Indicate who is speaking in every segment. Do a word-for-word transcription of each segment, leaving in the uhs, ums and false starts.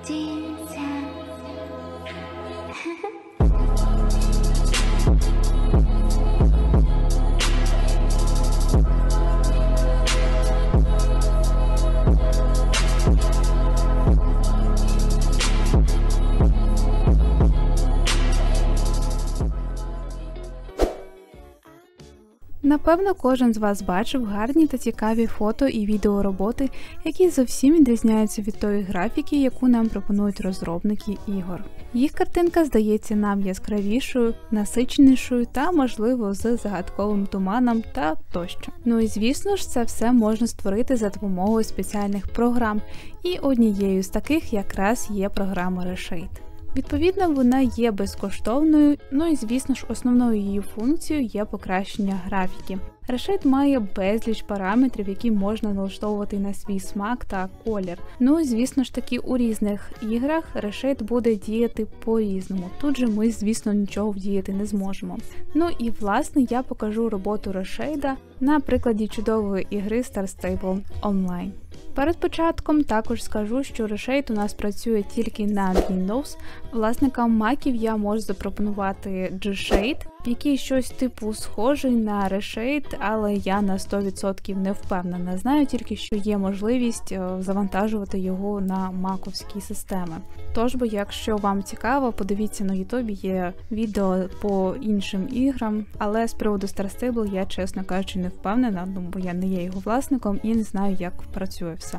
Speaker 1: Напевно, кожен з вас бачив гарні та цікаві фото і відеороботи, які зовсім відрізняються від тої графіки, яку нам пропонують розробники ігор. Їх картинка здається нам яскравішою, насиченішою та, можливо, з загадковим туманом та тощо. Ну і звісно ж, це все можна створити за допомогою спеціальних програм, і однією з таких якраз є програма Reshade. Відповідно, вона є безкоштовною, ну і звісно ж основною її функцією є покращення графіки. Reshade має безліч параметрів, які можна налаштовувати на свій смак та колір. Ну і звісно ж таки у різних іграх Reshade буде діяти по-різному. Тут же ми, звісно, нічого вдіяти не зможемо. Ну і власне я покажу роботу Reshade на прикладі чудової ігри Star Stable Online. Перед початком також скажу, що Reshade у нас працює тільки на Windows. Власникам маків я можу запропонувати G-Shade, який щось типу схожий на Reshade, але я на сто відсотків не впевнена. Знаю тільки, що є можливість завантажувати його на маковські системи. Тож, бо якщо вам цікаво, подивіться на ютубі, є відео по іншим іграм, але з приводу Star Stable я, чесно кажучи, не впевнена, бо я не є його власником і не знаю, як працює все.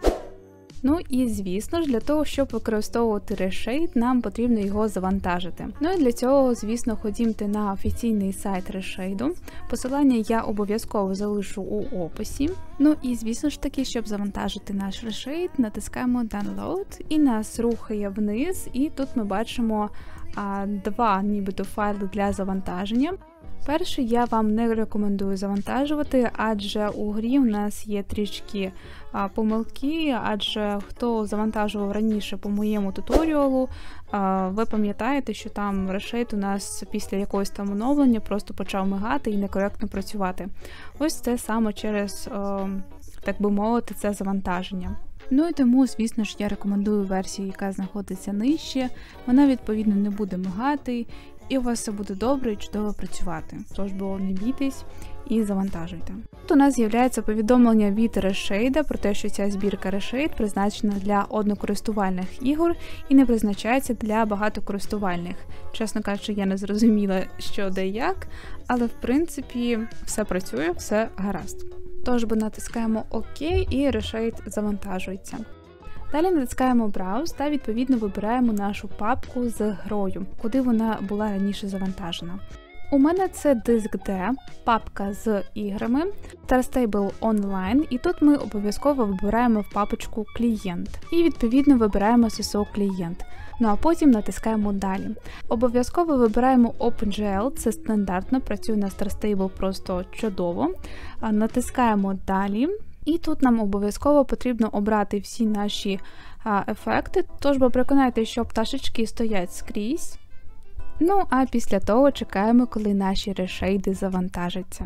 Speaker 1: Ну і звісно ж, для того, щоб використовувати Reshade, нам потрібно його завантажити. Ну і для цього, звісно, ходімте на офіційний сайт Reshade. Посилання я обов'язково залишу у описі. Ну і звісно ж таки, щоб завантажити наш Reshade, натискаємо Download і нас рухає вниз, і тут ми бачимо а, два нібито файли для завантаження. Перший я вам не рекомендую завантажувати, адже у грі у нас є трішки а, помилки, адже хто завантажував раніше по моєму туторіалу, а, ви пам'ятаєте, що там Reshade у нас після якогось там оновлення просто почав мигати і некоректно працювати. Ось це саме через, а, так би мовити, це завантаження. Ну і тому, звісно ж, я рекомендую версію, яка знаходиться нижче, вона відповідно не буде мигати, і у вас все буде добре і чудово працювати. Тож, бо не бійтесь і завантажуйте. Тут у нас з'являється повідомлення від Reshade про те, що ця збірка Reshade призначена для однокористувальних ігор і не призначається для багатокористувальних. Чесно кажучи, я не зрозуміла, що де як, але в принципі все працює, все гаразд. Тож, бо натискаємо ОК і Reshade завантажується. Далі натискаємо Browse та відповідно вибираємо нашу папку з грою, куди вона була раніше завантажена. У мене це диск D, папка з іграми, Star Stable Online, і тут ми обов'язково вибираємо в папочку клієнт. І відповідно вибираємо ес ес о клієнт. Ну а потім натискаємо далі. Обов'язково вибираємо OpenGL, це стандартно, працює на Star Stable просто чудово. Натискаємо далі. І тут нам обов'язково потрібно обрати всі наші а, ефекти, тож бо переконайтеся, що пташечки стоять скрізь. Ну, а після того чекаємо, коли наші решейди завантажаться.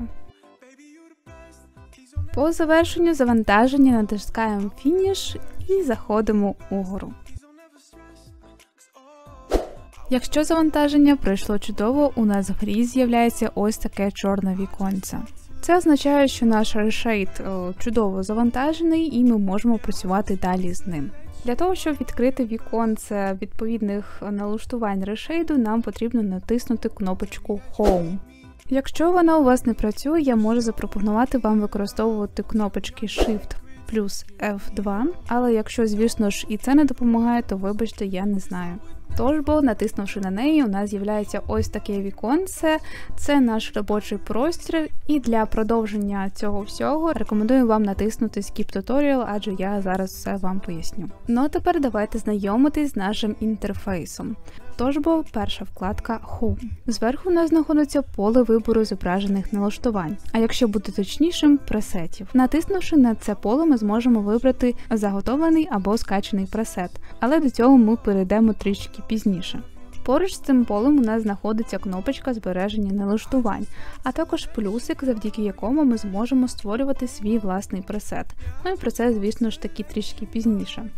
Speaker 1: По завершенню завантаження натискаємо Finish і заходимо угору. Якщо завантаження пройшло чудово, у нас в грі з'являється ось таке чорне віконце. Це означає, що наш Reshade чудово завантажений і ми можемо працювати далі з ним. Для того, щоб відкрити віконце відповідних налаштувань Reshade, нам потрібно натиснути кнопочку Home. Якщо вона у вас не працює, я можу запропонувати вам використовувати кнопочки Shift плюс еф два, але якщо, звісно ж, і це не допомагає, то вибачте, я не знаю. Тож, бо натиснувши на неї, у нас з'являється ось таке віконце, це наш робочий простір, і для продовження цього всього рекомендую вам натиснути Skip Tutorial, адже я зараз все вам поясню. Ну а тепер давайте знайомитись з нашим інтерфейсом. Тож, бо перша вкладка Home. Зверху у нас знаходиться поле вибору зображених налаштувань, а якщо бути точнішим, пресетів. Натиснувши на це поле, ми зможемо вибрати заготовлений або скачаний пресет, але до цього ми перейдемо трішки пізніше. Поруч з цим полем у нас знаходиться кнопочка збереження налаштувань, а також плюсик, завдяки якому ми зможемо створювати свій власний пресет. Ну і про це, звісно ж таки, трішки пізніше.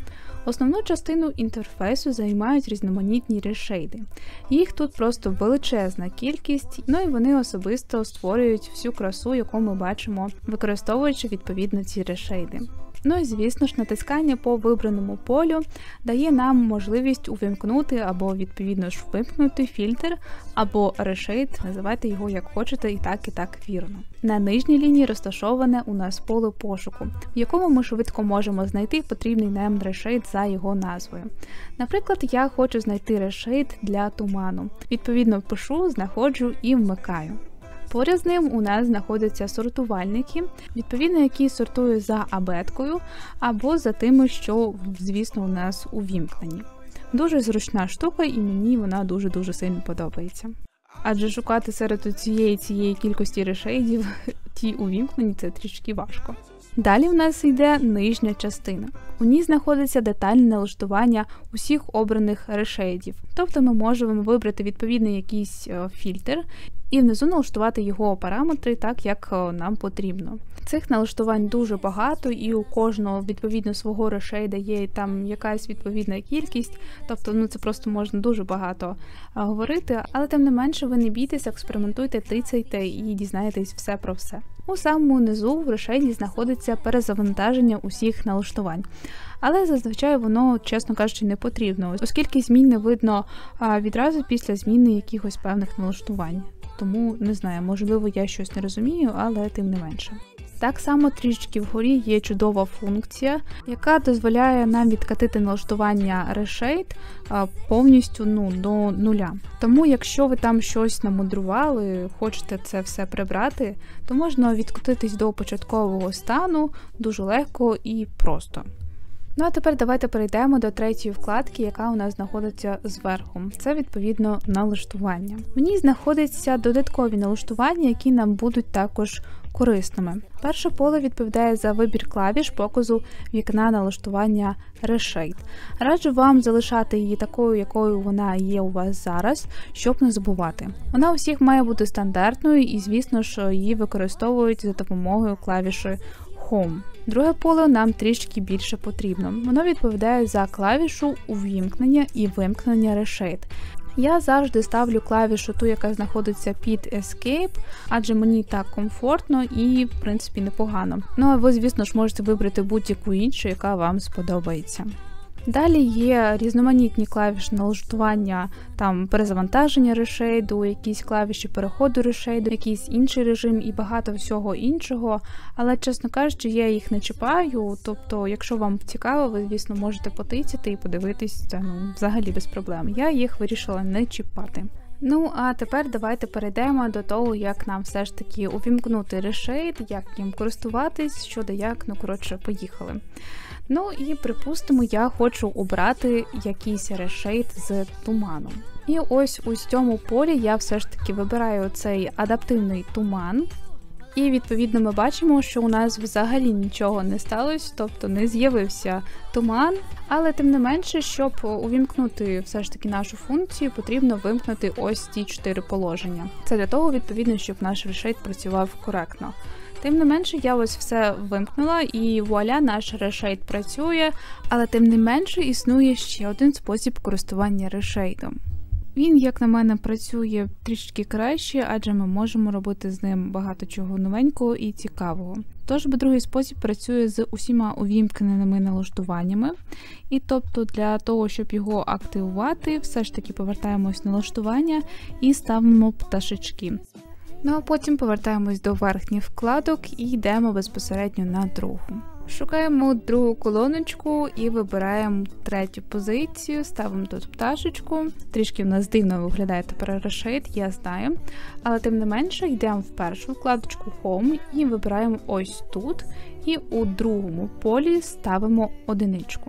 Speaker 1: Основну частину інтерфейсу займають різноманітні решейди. Їх тут просто величезна кількість, ну і вони особисто створюють всю красу, яку ми бачимо, використовуючи відповідно ці решейди. Ну і звісно ж, натискання по вибраному полю дає нам можливість увімкнути або відповідно ж вимкнути фільтр або решейд, називайте його як хочете, і так і так вірно. На нижній лінії розташоване у нас поле пошуку, в якому ми швидко можемо знайти потрібний нам решейд за його назвою. Наприклад, я хочу знайти решейд для туману. Відповідно пишу, знаходжу і вмикаю. Поряд з ним у нас знаходяться сортувальники, відповідно, які сортують за абеткою або за тими, що, звісно, у нас увімкнені. Дуже зручна штука, і мені вона дуже-дуже сильно подобається. Адже шукати серед цієї цієї кількості решейдів ті увімкнені – це трішки важко. Далі в нас йде нижня частина. У ній знаходиться детальне налаштування усіх обраних решейдів. Тобто ми можемо вибрати відповідний якийсь фільтр і внизу налаштувати його параметри так, як нам потрібно. Цих налаштувань дуже багато, і у кожного відповідно свого решейда є там якась відповідна кількість, тобто ну це просто можна дуже багато а, говорити, але тим не менше ви не бійтесь, експериментуйте, тицяйте і дізнаєтесь все про все. У самому низу в решейді знаходиться перезавантаження усіх налаштувань. Але зазвичай воно, чесно кажучи, не потрібно, оскільки змін не видно а, відразу після зміни якихось певних налаштувань. Тому, не знаю, можливо, я щось не розумію, але тим не менше. Так само трішечки вгорі є чудова функція, яка дозволяє нам відкатити налаштування решейд повністю ну, до нуля. Тому якщо ви там щось намудрували, хочете це все прибрати, то можна відкотитись до початкового стану дуже легко і просто. Ну а тепер давайте перейдемо до третьої вкладки, яка у нас знаходиться зверху. Це, відповідно, налаштування. В ній знаходяться додаткові налаштування, які нам будуть також корисними. Перше поле відповідає за вибір клавіш показу вікна налаштування решейд. Раджу вам залишати її такою, якою вона є у вас зараз, щоб не забувати. Вона у всіх має бути стандартною і, звісно ж, її використовують за допомогою клавіші Home. Друге поле нам трішки більше потрібно. Воно відповідає за клавішу увімкнення і вимкнення решейд. Я завжди ставлю клавішу ту, яка знаходиться під Escape, адже мені так комфортно і, в принципі, непогано. Ну а ви, звісно ж, можете вибрати будь-яку іншу, яка вам сподобається. Далі є різноманітні клавіші налаштування, там перезавантаження решейду, якісь клавіші переходу решейду, якийсь інший режим і багато всього іншого, але, чесно кажучи, я їх не чіпаю, тобто, якщо вам цікаво, ви, звісно, можете потицяти і подивитись, це ну, взагалі без проблем. Я їх вирішила не чіпати. Ну, а тепер давайте перейдемо до того, як нам все ж таки увімкнути решейд, як їм користуватись, що де як, ну, коротше, поїхали. Ну і, припустимо, я хочу обрати якийсь решейд з туманом. І ось у цьому полі я все ж таки вибираю цей адаптивний туман. І, відповідно, ми бачимо, що у нас взагалі нічого не сталося, тобто не з'явився туман. Але, тим не менше, щоб увімкнути все ж таки нашу функцію, потрібно вимкнути ось ці чотири положення. Це для того, відповідно, щоб наш решейд працював коректно. Тим не менше, я ось все вимкнула і вуаля, наш решейд працює, але тим не менше існує ще один спосіб користування решейдом. Він, як на мене, працює трішки краще, адже ми можемо робити з ним багато чого новенького і цікавого. Тож, другий спосіб працює з усіма увімкненими налаштуваннями. І тобто для того, щоб його активувати, все ж таки повертаємось в налаштування і ставимо пташечки. Ну а потім повертаємось до верхніх вкладок і йдемо безпосередньо на другу. Шукаємо другу колоночку і вибираємо третю позицію, ставимо тут пташечку. Трішки в нас дивно виглядає тепер решейд, я знаю. Але тим не менше йдемо в першу вкладочку Home і вибираємо ось тут. І у другому полі ставимо одиничку.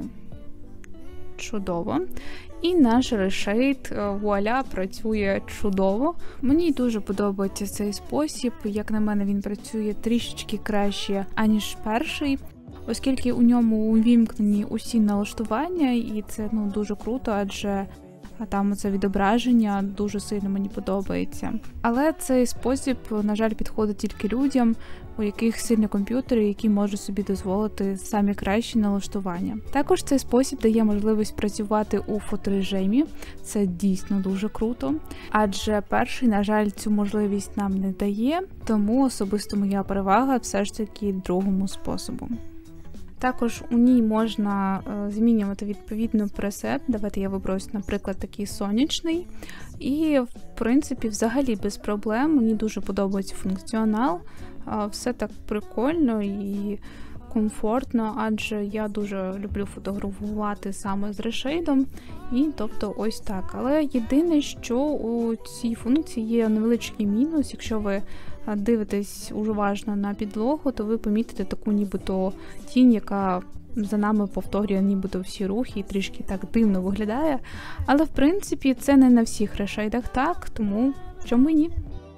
Speaker 1: Чудово. І наш решейд, вуаля, працює чудово. Мені дуже подобається цей спосіб. Як на мене, він працює трішечки краще, аніж перший. Оскільки у ньому увімкнені усі налаштування, і це ну, дуже круто, адже а там це відображення дуже сильно мені подобається. Але цей спосіб, на жаль, підходить тільки людям, у яких сильні комп'ютери, які можуть собі дозволити самі кращі налаштування. Також цей спосіб дає можливість працювати у фоторежимі, це дійсно дуже круто, адже перший, на жаль, цю можливість нам не дає, тому особисто моя перевага все ж таки другому способу. Також у ній можна е, змінювати відповідно пресет. Давайте я виберу, наприклад, такий сонячний. І, в принципі, взагалі без проблем. Мені дуже подобається функціонал. Е, все так прикольно і комфортно, адже я дуже люблю фотографувати саме з решейдом. І, тобто, ось так. Але єдине, що у цій функції є невеличкий мінус. Якщо ви дивитесь уважно на підлогу, то ви помітите таку нібито тінь, яка за нами повторює нібито всі рухи і трішки так дивно виглядає. Але, в принципі, це не на всіх решейдах так, тому чому ні?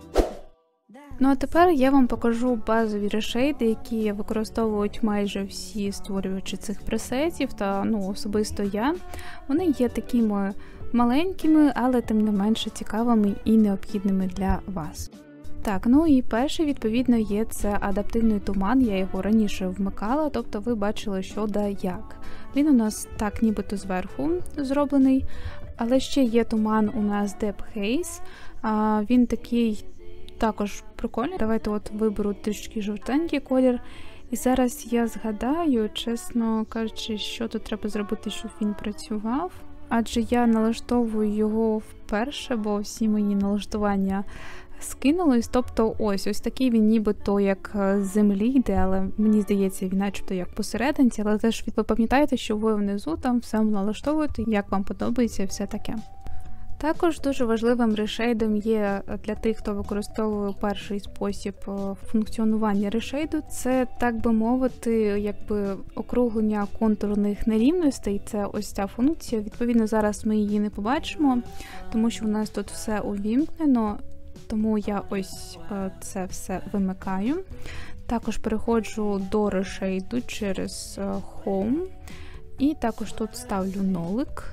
Speaker 1: Ну а тепер я вам покажу базові решейди, які використовують майже всі створювачі цих пресетів, та ну особисто я. Вони є такими маленькими, але тим не менше цікавими і необхідними для вас. Так, ну і перший, відповідно, є це адаптивний туман, я його раніше вмикала, тобто ви бачили, що да як. Він у нас так нібито зверху зроблений, але ще є туман у нас Depth Haze, а, він такий також прикольний. Давайте от виберу трішки жовтенький колір. І зараз я згадаю, чесно кажучи, що тут треба зробити, щоб він працював. Адже я налаштовую його вперше, бо всі мої налаштування скинулись. Тобто ось, ось такий він нібито як з землі йде, але мені здається, він начебто як посерединці. Але теж ви пам'ятаєте, що ви внизу там все налаштовуєте, як вам подобається і все таке. Також дуже важливим решейдом є для тих, хто використовує перший спосіб функціонування решейду, це, так би мовити, якби округлення контурних нерівностей, це ось ця функція. Відповідно, зараз ми її не побачимо, тому що у нас тут все увімкнено, тому я ось це все вимикаю. Також переходжу до решейду через Home, і також тут ставлю нолик.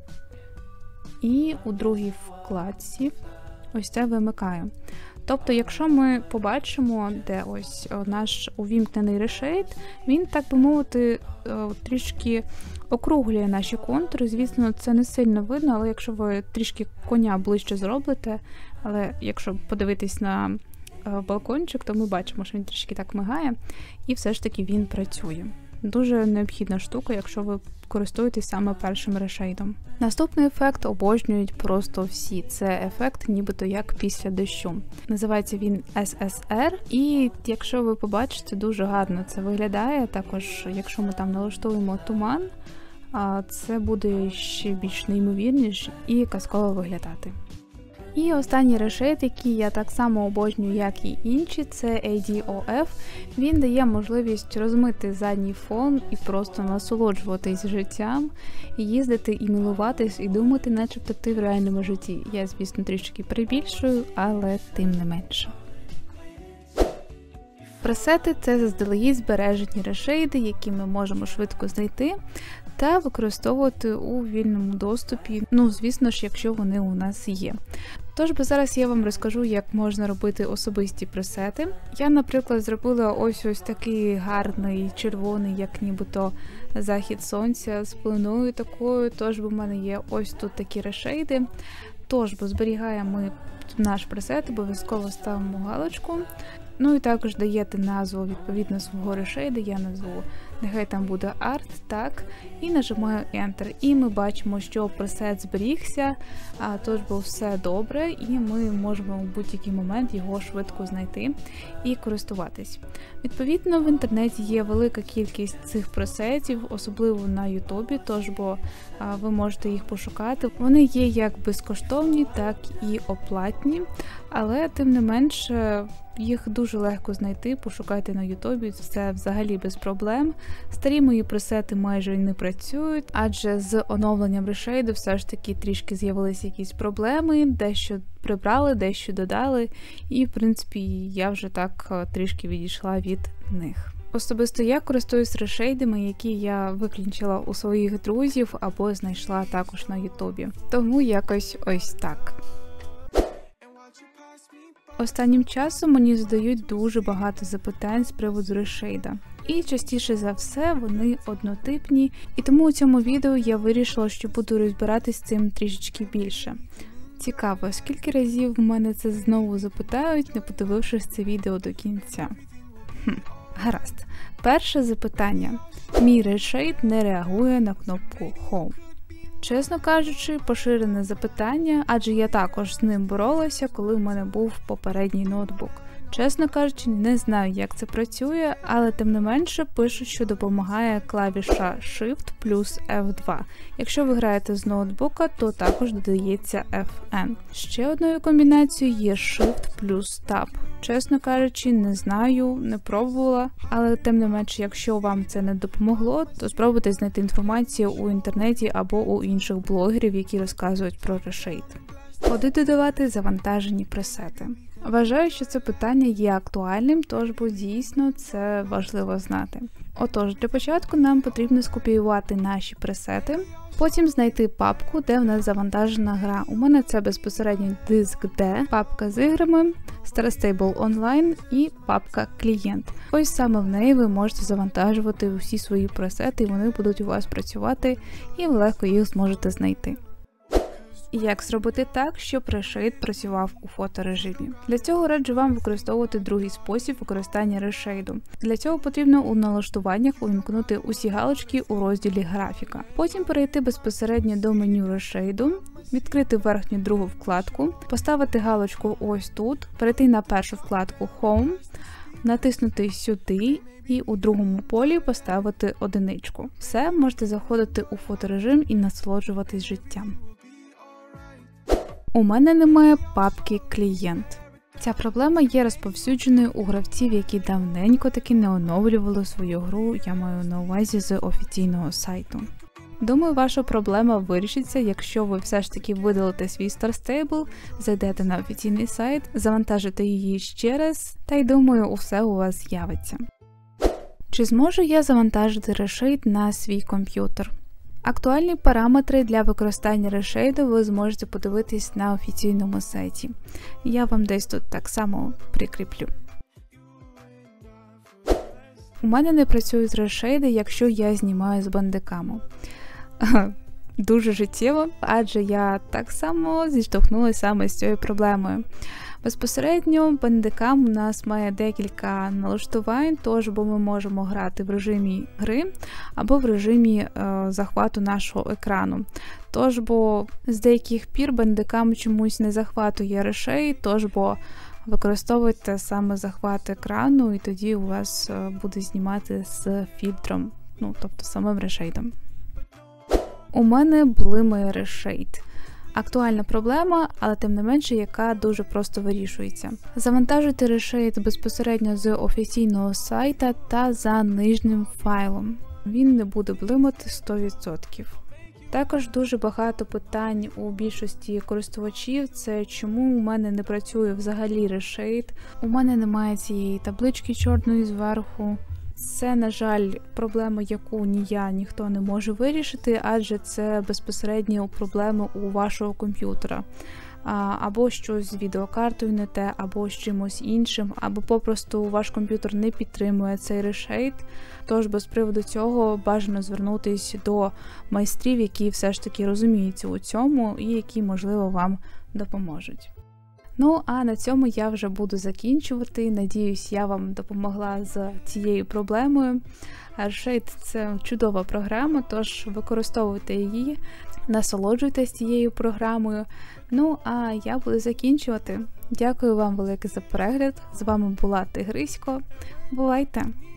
Speaker 1: І у другій вкладці ось це вимикаю. Тобто, якщо ми побачимо, де ось наш увімкнений решейд, він, так би мовити, трішки округлює наші контури. Звісно, це не сильно видно, але якщо ви трішки коня ближче зробите, але якщо подивитись на балкончик, то ми бачимо, що він трішки так мигає, і все ж таки він працює. Дуже необхідна штука, якщо ви користуєтесь саме першим решейдом. Наступний ефект обожнюють просто всі. Це ефект нібито як після дощу. Називається він ес ес ар, і якщо ви побачите, дуже гарно це виглядає. Також, якщо ми там налаштуємо туман, це буде ще більш неймовірніше і казково виглядати. І останній решейд, який я так само обожнюю, як і інші, це ей ді о еф. Він дає можливість розмити задній фон і просто насолоджуватись життям, їздити і милуватись, і думати, начебто ти в реальному житті. Я, звісно, трішки перебільшую, але тим не менше. Пресети – це заздалегідь збережені решейди, які ми можемо швидко знайти та використовувати у вільному доступі, ну, звісно ж, якщо вони у нас є. Тож би зараз я вам розкажу, як можна робити особисті пресети. Я, наприклад, зробила ось ось такий гарний червоний, як нібито захід сонця з пеленою такою, тож бо в мене є ось тут такі решейди. Тож бо зберігаємо ми наш пресет, обов'язково ставимо галочку. Ну і також даєте назву відповідно свого решейду, я назву, нехай там буде арт, так, і нажимаю Enter. І ми бачимо, що пресет зберігся, а тож бо все добре, і ми можемо в будь-який момент його швидко знайти і користуватись. Відповідно, в інтернеті є велика кількість цих пресетів, особливо на Ютубі, тож бо а, ви можете їх пошукати. Вони є як безкоштовні, так і оплатні, але тим не менше їх дуже легко знайти, пошукайте на Ютубі, це взагалі без проблем. Старі мої пресети майже не працюють, адже з оновленням решейду все ж таки трішки з'явилися якісь проблеми, дещо прибрали, дещо додали, і в принципі я вже так трішки відійшла від них. Особисто я користуюсь решейдами, які я виключила у своїх друзів або знайшла також на ютубі. Тому якось ось так. Останнім часом мені задають дуже багато запитань з приводу решейда. І частіше за все вони однотипні, і тому у цьому відео я вирішила, що буду розбиратись з цим трішечки більше. Цікаво, скільки разів в мене це знову запитають, не подивившись це відео до кінця. Хм, гаразд. Перше запитання. Мій решейд не реагує на кнопку Home. Чесно кажучи, поширене запитання, адже я також з ним боролася, коли в мене був попередній ноутбук. Чесно кажучи, не знаю, як це працює, але тим не менше пишуть, що допомагає клавіша Shift плюс еф два. Якщо ви граєте з ноутбука, то також додається еф ен. Ще одною комбінацією є Shift плюс Tab. Чесно кажучи, не знаю, не пробувала, але тим не менше, якщо вам це не допомогло, то спробуйте знайти інформацію у інтернеті або у інших блогерів, які розказують про решейд. Куди додавати завантажені пресети? Вважаю, що це питання є актуальним, тож бо дійсно це важливо знати. Отож, для початку нам потрібно скопіювати наші пресети, потім знайти папку, де в нас завантажена гра. У мене це безпосередньо диск D, папка з іграми, Starstable Online і папка Клієнт. Ось саме в неї ви можете завантажувати усі свої пресети, і вони будуть у вас працювати, і ви легко їх зможете знайти. Як зробити так, щоб решейд працював у фоторежимі? Для цього раджу вам використовувати другий спосіб використання решейду. Для цього потрібно у налаштуваннях увімкнути усі галочки у розділі графіка. Потім перейти безпосередньо до меню решейду, відкрити верхню другу вкладку, поставити галочку ось тут, перейти на першу вкладку Home, натиснути сюди і у другому полі поставити одиничку. Все, можете заходити у фоторежим і насолоджуватись життям. У мене немає папки «Клієнт». Ця проблема є розповсюдженою у гравців, які давненько таки не оновлювали свою гру, я маю на увазі з офіційного сайту. Думаю, ваша проблема вирішиться, якщо ви все ж таки видалите свій Starstable, зайдете на офіційний сайт, завантажите її ще раз, та й думаю, усе у вас з'явиться. Чи зможу я завантажити решейд на свій комп'ютер? Актуальні параметри для використання решейду ви зможете подивитись на офіційному сайті. Я вам десь тут так само прикріплю. У мене не працюють решейди, якщо я знімаю з бандикаму. Дуже життєво, адже я так само зіштовхнулася саме з цією проблемою. Безпосередньо бандикам у нас має декілька налаштувань, тож бо ми можемо грати в режимі гри або в режимі е, захвату нашого екрану. Тож бо з деяких пір бандикам чомусь не захватує решей, тож бо використовуйте саме захват екрану і тоді у вас буде знімати з фільтром, ну тобто самим решейдом. У мене блимає решейд. Актуальна проблема, але тим не менше, яка дуже просто вирішується. Завантажуйте решейд безпосередньо з офіційного сайта та за нижнім файлом. Він не буде блимати сто відсотків. Також дуже багато питань у більшості користувачів – це чому у мене не працює взагалі решейд, у мене немає цієї таблички чорної зверху. Це, на жаль, проблема, яку ні я, ніхто не може вирішити, адже це безпосередньо проблеми у вашого комп'ютера. Або щось з відеокартою не те, або з чимось іншим, або попросту ваш комп'ютер не підтримує цей решейд. Тож без приводу цього бажано звернутися до майстрів, які все ж таки розуміються у цьому і які, можливо, вам допоможуть. Ну, а на цьому я вже буду закінчувати. Надіюсь, я вам допомогла з цією проблемою. Решейд – це чудова програма, тож використовуйте її, насолоджуйтесь цією програмою. Ну, а я буду закінчувати. Дякую вам велике за перегляд. З вами була Тигрисько. Бувайте!